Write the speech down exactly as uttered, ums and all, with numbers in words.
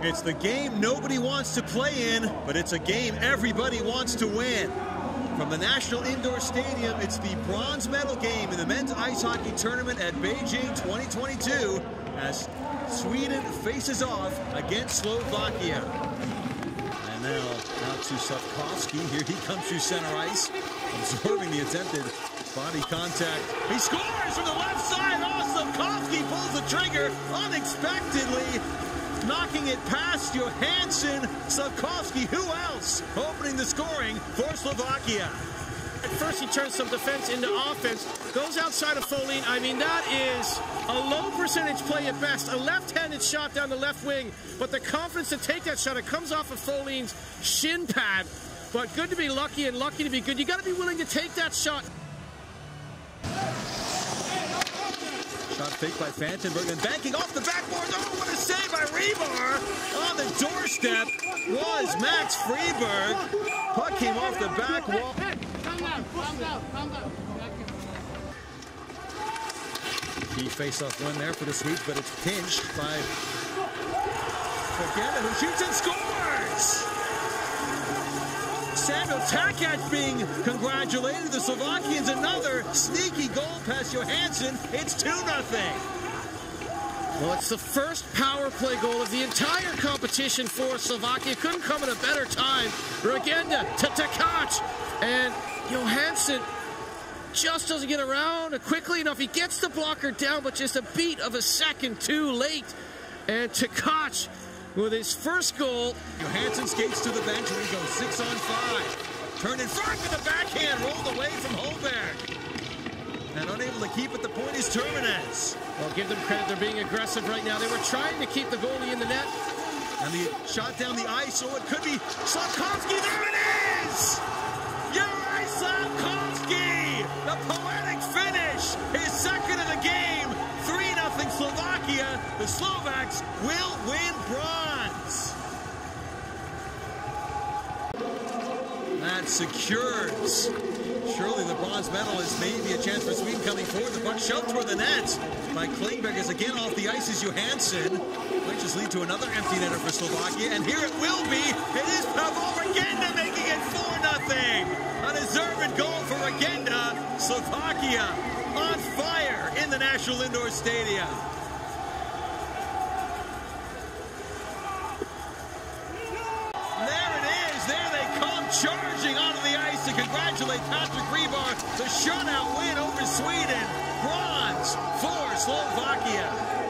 It's the game nobody wants to play in, but it's a game everybody wants to win. From the National Indoor Stadium, it's the bronze medal game in the men's ice hockey tournament at Beijing twenty twenty-two as Sweden faces off against Slovakia. And now out to Slavkovsky. Here he comes through center ice, absorbing the attempted body contact. He scores from the left side. Oh, Slavkovsky pulls the trigger unexpectedly, knocking it past Johansson. Slavkovsky, who else, opening the scoring for Slovakia. At first he turns some defense into offense, goes outside of Folin. I mean, that is a low percentage play at best. A left-handed shot down the left wing, but the confidence to take that shot, it comes off of Folin's shin pad. But good to be lucky and lucky to be good. You got to be willing to take that shot. Shot faked by Fantenberg and banking off the backboard. Oh, what a save by Rebar. On the doorstep was Max Freeberg. Puck came off the back wall. Calm down, calm down, calm down. Key face-off win there for the Swedes, but it's pinched by Fogenda, who shoots and scores. Samuel Takac being congratulated. The Slovakians another sneaky goal past Johansson. It's two nothing. Well, it's the first power play goal of the entire competition for Slovakia. Couldn't come at a better time. Regenda to Takac, and Johansson just doesn't get around quickly enough. He gets the blocker down, but just a beat of a second too late. And Takac with his first goal. Johansson skates to the bench and he goes six on five. Turned in front with the backhand, rolled away from Holberg. And unable to keep it, the point is Terminez. Well, give them credit, they're being aggressive right now. They were trying to keep the goalie in the net. And the shot down the ice, so it could be Slavkovsky. There it is! Yuri Slavkovsky! The poetic finish, his second of the game. three nothing Slovakia. The Slovaks will win bronze. That secures. Surely the bronze medal is maybe a chance for Sweden coming forward. The puck shoved toward the net by Klingberg as again off the ice is Johansson. Might just lead to another empty netter for Slovakia. And here it will be. It is Pavel Regenda making it four nothing. A deserved goal for Regenda. Slovakia on fire in the National Indoor Stadium. There it is. There they come charging onto the ice to congratulate Patrick Rebar. The shutout win over Sweden. Bronze for Slovakia.